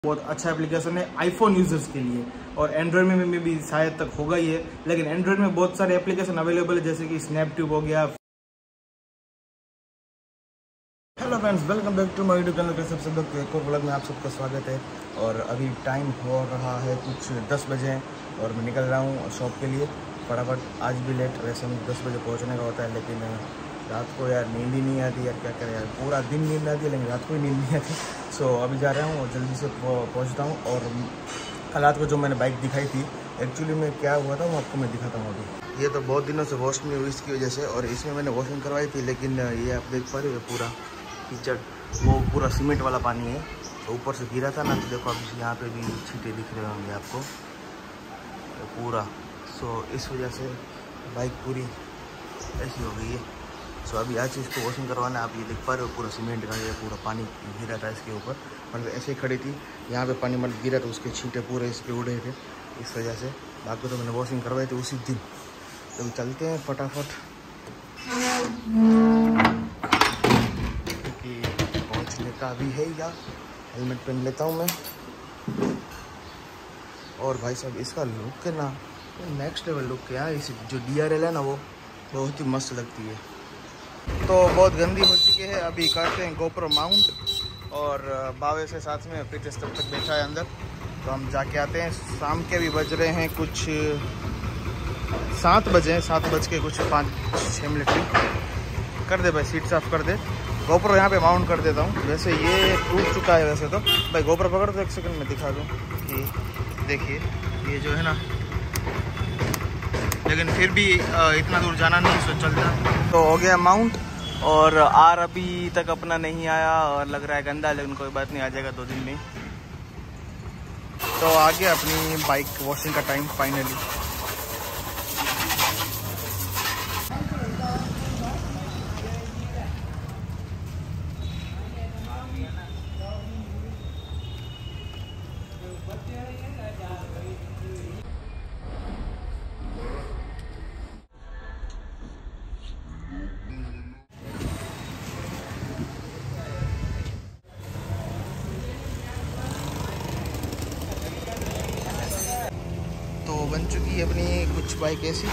बहुत अच्छा एप्लीकेशन है आईफोन यूजर्स के लिए, और एंड्रॉयड में भी शायद तक होगा ही है, लेकिन एंड्रॉयड में बहुत सारे एप्लीकेशन अवेलेबल है जैसे कि स्नैपट्यूब हो गया। Hello friends, welcome back to my YouTube channel. के सबसे लोग एक और व्लॉग में आप सबका स्वागत है। और अभी टाइम हो रहा है कुछ 10 बजे और मैं निकल रहा हूँ शॉप के लिए फटाफट। आज भी लेट, वैसे मुझे 10 बजे पहुँचने का होता है, लेकिन रात को यार नींद ही नहीं आती यार, क्या करें यार, पूरा दिन नींद आती है लेकिन रात को ही नींद नहीं आती। सो अभी जा रहा हूँ और जल्दी से पहुँचता हूँ। और कल रात को जो मैंने बाइक दिखाई थी, एक्चुअली में क्या हुआ था वो आपको मैं दिखाता हूँ अभी। ये तो बहुत दिनों से वॉश नहीं हुई इसकी वजह से, और इसमें मैंने वॉशिंग करवाई थी, लेकिन ये आप देख पा रहे हो पूरा कीचड़, वो पूरा सीमेंट वाला पानी है, तो ऊपर से गिरा था ना, तो देखो अभी यहाँ पे भी छींटे दिख रहे होंगे आपको पूरा। सो इस वजह से बाइक पूरी ऐसी हो गई है। सो अभी आज इसको वॉशिंग करवाना है। आप ये देख पा रहे हो पूरा सीमेंट का ये पूरा पानी गिरा था इसके ऊपर, मतलब ऐसे ही खड़ी थी, यहाँ पे पानी मतलब गिरा तो उसके छींटे पूरे इस पर उड़े थे इस वजह से। बाकी तो मैंने वॉशिंग करवाई थी उसी दिन। तो चलते हैं फटाफट क्योंकि पहुँचने का भी है। या हेलमेट पहन लेता हूँ मैं। और भाई साहब इसका लुक है ना नेक्स्ट लेवल लुक है यार। इस जो DRL है ना वो बहुत ही मस्त लगती है। तो बहुत गंदी हो चुकी है, अभी करते हैं GoPro माउंट, और बावे से साथ में फिटनेस तब तक बैठा है अंदर, तो हम जाके आते हैं। शाम के भी बज रहे हैं कुछ 7 बजे, 7 बज के कुछ 5-6 मिनट कर दे भाई, सीट साफ कर दे। GoPro यहाँ पे माउंट कर देता हूँ। वैसे ये टूट चुका है वैसे तो भाई। GoPro पकड़ दो, एक सेकंड में दिखा दूँ कि देखिए ये जो है ना, लेकिन फिर भी इतना दूर जाना नहीं सो चलता। तो हो गया माउंट, और आर अभी तक अपना नहीं आया और लग रहा है गंदा, लेकिन कोई बात नहीं, आ जाएगा 2 दिन में। तो आ गया अपनी बाइक वॉशिंग का टाइम फाइनली। तो बन चुकी है अपनी कुछ बाइक ऐसी।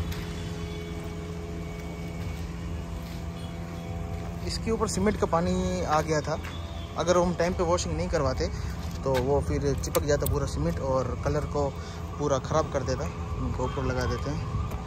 इसके ऊपर सीमेंट का पानी आ गया था, अगर हम टाइम पे वॉशिंग नहीं करवाते तो वो फिर चिपक जाता पूरा सीमेंट और कलर को पूरा ख़राब कर देता। GoPro लगा देते हैं।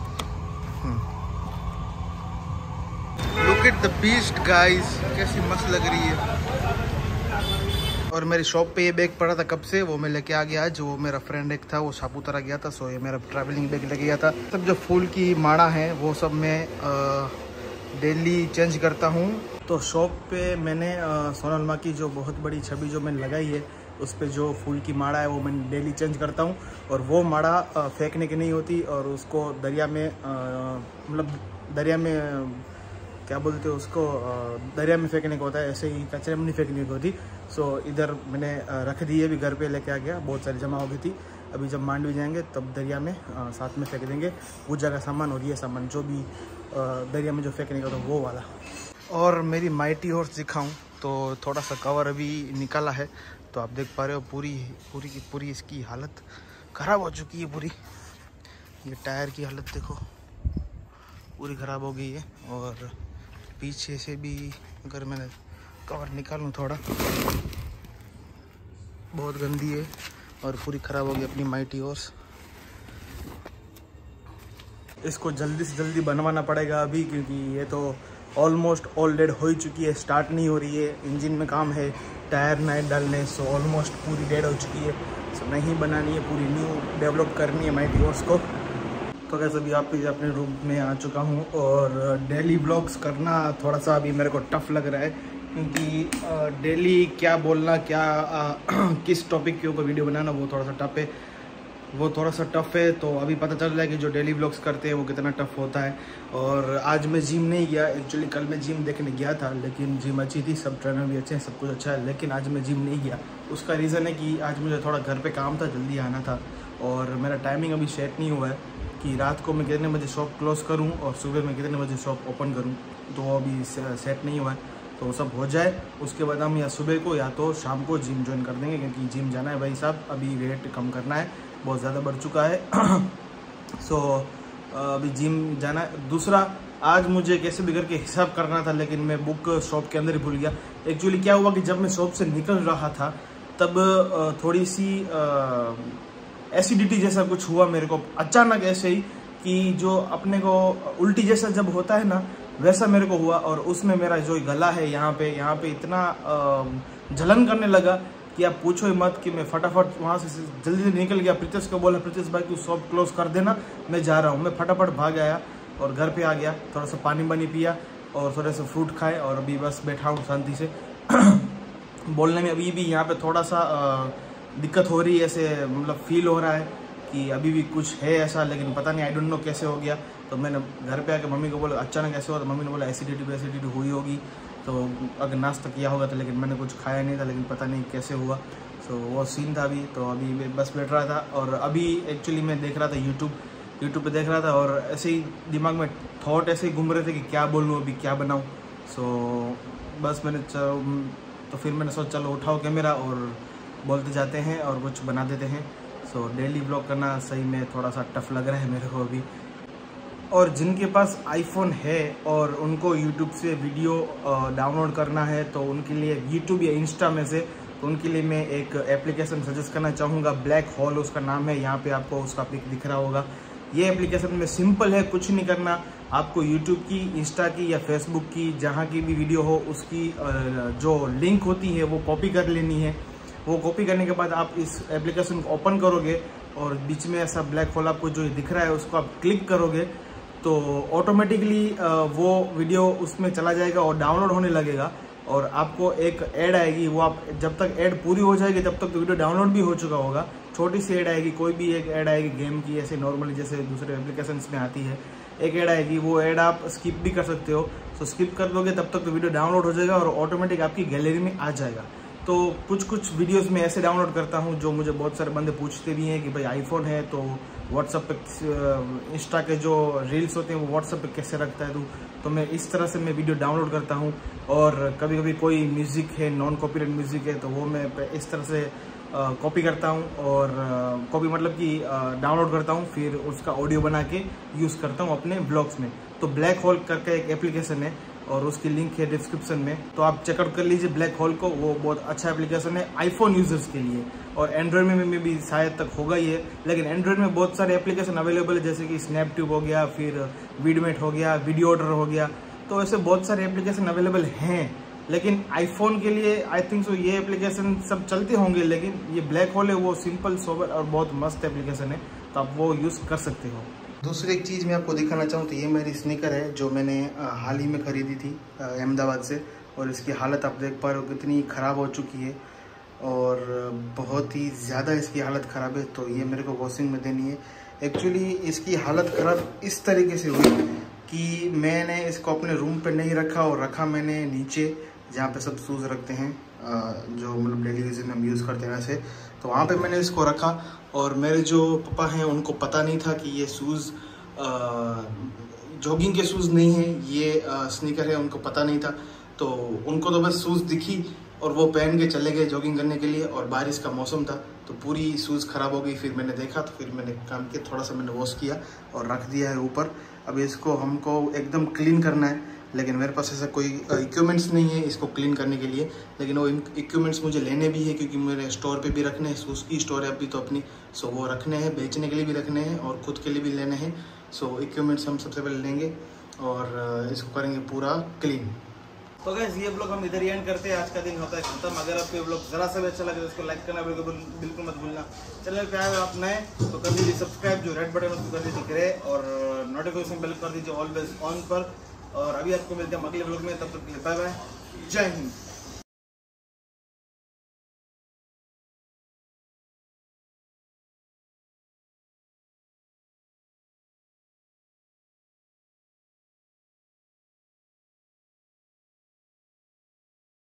Look at the beast guys, कैसी मस्त लग रही है। और मेरी शॉप पे ये बैग पड़ा था कब से, वो मैं लेके आ गया। जो मेरा फ्रेंड एक था वो सापुतारा गया था, सो ये मेरा ट्रैवलिंग बैग लेके गया था। सब जो फूल की माड़ा है वो सब मैं डेली चेंज करता हूँ। तो शॉप पे मैंने सोनल माँ की जो बहुत बड़ी छवि जो मैंने लगाई है, उस पे जो फूल की माड़ा है वो मैं डेली चेंज करता हूँ। और वो माड़ा फेंकने की नहीं होती, और उसको दरिया में मतलब दरिया में क्या बोलते हो उसको, दरिया में फेंकने का होता है, ऐसे ही कचरे में नहीं फेंकने की होती। सो इधर मैंने रख दी है, अभी घर पे लेके आ गया, बहुत सारी जमा हो गई थी। अभी जब मांडवी जाएंगे तब दरिया में साथ में फेंक देंगे पूजा का सामान और ये सामान जो भी दरिया में जो फेंकने का होता है वो वाला। और मेरी माइटी हॉर्स दिखाऊं तो थोड़ा सा कवर अभी निकाला है, तो आप देख पा रहे हो पूरी की पूरी इसकी हालत ख़राब हो चुकी है पूरी। ये टायर की हालत देखो पूरी ख़राब हो गई है, और पीछे से भी अगर मैंने कवर निकालूं थोड़ा बहुत गंदी है और पूरी ख़राब हो गई अपनी माइटी हॉर्स। इसको जल्दी से जल्दी बनवाना पड़ेगा अभी, क्योंकि ये तो ऑलमोस्ट ऑल डेड हो ही चुकी है, स्टार्ट नहीं हो रही है। इंजन में काम है, टायर नए डालने, सो ऑलमोस्ट पूरी डेड हो चुकी है। सो नहीं बनानी है, पूरी न्यू डेवलप करनी है माइटी हॉर्स को। तो कैसे अभी आप अपने रूम में आ चुका हूँ, और डेली व्लॉग्स करना थोड़ा सा अभी मेरे को टफ़ लग रहा है, क्योंकि डेली क्या बोलना, क्या किस टॉपिक के ऊपर वीडियो बनाना वो थोड़ा सा टफ़ है। तो अभी पता चल रहा है कि जो डेली व्लॉग्स करते हैं वो कितना टफ़ होता है। और आज मैं जिम नहीं गया, एक्चुअली कल मैं जिम देखने गया था, लेकिन जिम अच्छी थी, सब ट्रेनर भी अच्छे हैं, सब कुछ अच्छा है, लेकिन आज मैं जिम नहीं गया। उसका रीज़न है कि आज मुझे थोड़ा घर पे काम था, जल्दी आना था, और मेरा टाइमिंग अभी सेट नहीं हुआ है कि रात को मैं कितने बजे शॉप क्लोज़ करूं और सुबह में कितने बजे शॉप ओपन करूं, तो वो अभी सेट नहीं हुआ है। तो वो सब हो जाए उसके बाद हम या सुबह को या तो शाम को जिम ज्वाइन कर देंगे, क्योंकि जिम जाना है भाई साहब, अभी वेट कम करना है, बहुत ज़्यादा बढ़ चुका है। सो अभी जिम जाना है। दूसरा, आज मुझे कैसे भी करके हिसाब करना था, लेकिन मैं बुक शॉप के अंदर ही भूल गया। एक्चुअली क्या हुआ कि जब मैं शॉप से निकल रहा था तब थोड़ी सी एसिडिटी जैसा कुछ हुआ मेरे को अचानक, ऐसे ही कि जो अपने को उल्टी जैसा जब होता है ना, वैसा मेरे को हुआ। और उसमें मेरा जो गला है यहाँ पे इतना जलन करने लगा कि आप पूछो ही मत, कि मैं फटाफट वहाँ से जल्दी निकल गया। प्रीतिश को बोला, प्रीतिश भाई तू शॉप क्लोज कर देना, मैं जा रहा हूँ। मैं फटाफट भाग आया और घर पे आ गया, थोड़ा सा पानी वानी पिया और थोड़े से फ्रूट खाए और अभी बस बैठा हूँ शांति से। बोलने में अभी भी यहाँ पे थोड़ा सा दिक्कत हो रही है, ऐसे मतलब फील हो रहा है कि अभी भी कुछ है ऐसा, लेकिन पता नहीं, आई डोंट नो कैसे हो गया। तो मैंने घर पे आके मम्मी को बोला अचानक ऐसे हुआ, तो मम्मी ने बोला एसिडिटी हुई होगी, तो अगर नाश्ता किया होगा तो, लेकिन मैंने कुछ खाया नहीं था, लेकिन पता नहीं कैसे हुआ। सो वो सीन था अभी। तो अभी बस बैठ रहा था और अभी एक्चुअली मैं देख रहा था यूट्यूब पे देख रहा था, और ऐसे ही दिमाग में थॉट ऐसे ही घूम रहे थे कि क्या बोलूँ अभी, क्या बनाऊँ। सो बस तो फिर मैंने सोचा चलो उठाओ कैमरा और बोलते जाते हैं और कुछ बना देते हैं। सो डेली ब्लॉग करना सही में थोड़ा सा टफ लग रहा है मेरे को अभी। और जिनके पास आईफोन है और उनको यूट्यूब से वीडियो डाउनलोड करना है, तो उनके लिए यूट्यूब या इंस्टा में से, तो उनके लिए मैं एक एप्लीकेशन सजेस्ट करना चाहूँगा। ब्लैक होल उसका नाम है, यहाँ पे आपको उसका पिक दिख रहा होगा। ये एप्लीकेशन में सिंपल है, कुछ नहीं करना, आपको यूट्यूब की, इंस्टा की या फेसबुक की, जहाँ की भी वीडियो हो उसकी जो लिंक होती है वो कॉपी कर लेनी है। वो कॉपी करने के बाद आप इस एप्लीकेशन को ओपन करोगे और बीच में ऐसा ब्लैक होल आपको जो दिख रहा है उसको आप क्लिक करोगे, तो ऑटोमेटिकली वो वीडियो उसमें चला जाएगा और डाउनलोड होने लगेगा। और आपको एक ऐड आएगी, वो आप जब तक ऐड पूरी हो जाएगी तब तक तो वीडियो डाउनलोड भी हो चुका होगा। छोटी सी ऐड आएगी, कोई भी एक ऐड आएगी गेम की, ऐसे नॉर्मली जैसे दूसरे एप्लीकेशंस में आती है, एक ऐड आएगी, वो ऐड आप स्किप भी कर सकते हो। सो स्किप कर दोगे तब तक तो वीडियो डाउनलोड हो जाएगा और ऑटोमेटिक आपकी गैलरी में आ जाएगा। तो कुछ वीडियोस में ऐसे डाउनलोड करता हूँ जो मुझे बहुत सारे बंदे पूछते भी हैं कि भाई आईफोन है तो व्हाट्सएप पे, इंस्टा के जो रील्स होते हैं वो व्हाट्सएप पे कैसे रखता है तो मैं इस तरह से मैं वीडियो डाउनलोड करता हूँ। और कभी कभी कोई म्यूज़िक है, नॉन कॉपीराइट म्यूज़िक है, तो वो मैं इस तरह से कॉपी करता हूँ, और कॉपी मतलब कि डाउनलोड करता हूँ, फिर उसका ऑडियो बना के यूज़ करता हूँ अपने ब्लॉग्स में। तो ब्लैक होल करके एक एप्लीकेशन है और उसकी लिंक है डिस्क्रिप्शन में, तो आप चेकआउट कर लीजिए ब्लैक होल को। वो बहुत अच्छा एप्लीकेशन है आईफोन यूजर्स के लिए, और एंड्रॉयड में भी शायद तक होगा ही है, लेकिन एंड्रॉयड में बहुत सारे एप्लीकेशन अवेलेबल है, जैसे कि स्नैपट्यूब हो गया, फिर वीडमेट हो गया, वीडियो ऑर्डर हो गया, तो ऐसे बहुत सारे एप्लीकेशन अवेलेबल हैं। लेकिन आईफोन के लिए आई थिंक सो ये एप्लीकेशन सब चलते होंगे, लेकिन ये ब्लैक होल है वो सिंपल, सोबर और बहुत मस्त एप्लीकेशन है, तो आप वो यूज़ कर सकते हो। दूसरी एक चीज़ मैं आपको दिखाना चाहूँ तो ये मेरी स्नीकर है जो मैंने हाल ही में ख़रीदी थी अहमदाबाद से, और इसकी हालत आप देख पा रहे हो कितनी ख़राब हो चुकी है, और बहुत ही ज़्यादा इसकी हालत ख़राब है। तो ये मेरे को वॉशिंग में देनी है। एक्चुअली इसकी हालत ख़राब इस तरीके से हुई कि मैंने इसको अपने रूम पे नहीं रखा, और रखा मैंने नीचे जहाँ पे सब शूज़ रखते हैं, जो मतलब डेली यूज में हम यूज़ करते हैं वैसे, तो वहाँ पे मैंने इसको रखा। और मेरे जो पापा हैं उनको पता नहीं था कि ये शूज़ जॉगिंग के शूज़ नहीं है, ये स्नीकर है, उनको पता नहीं था। तो उनको तो बस शूज़ दिखी और वो पहन के चले गए जॉगिंग करने के लिए, और बारिश का मौसम था तो पूरी शूज़ ख़राब हो गई। फिर मैंने देखा तो फिर मैंने काम किया, थोड़ा सा मैंने वॉश किया और रख दिया है ऊपर। अब इसको हमको एकदम क्लीन करना है, लेकिन मेरे पास ऐसा कोई इक्विपमेंट्स नहीं है इसको क्लीन करने के लिए, लेकिन वो इक्विपमेंट्स मुझे लेने भी है, क्योंकि मेरे स्टोर पे भी रखने हैं, शूज़ की स्टोर है अभी तो अपनी, सो वो रखने हैं, बेचने के लिए भी रखने हैं और खुद के लिए भी लेने हैं। सो इक्विपमेंट्स हम सबसे पहले लेंगे और इसको करेंगे पूरा क्लीन। तो गाइस ये ब्लॉग हम इधर ही एंड करते हैं, आज का दिन होता है खत्म। अगर आपको ये ब्लॉग जरा सा भी अच्छा लगे तो इसको लाइक करना बिल्कुल मत भूलना। चैनल पे आए आप नए तो कर दीजिए सब्सक्राइब, जो रेड बटन उसको कर दीजिए ग्रे, और नोटिफिकेशन बेल कर दीजिए ऑलवेज ऑन पर। और अभी आपको मिलते हैं अगले ब्लॉग में, तब तक के लिए बाय बाय, जय हिंद।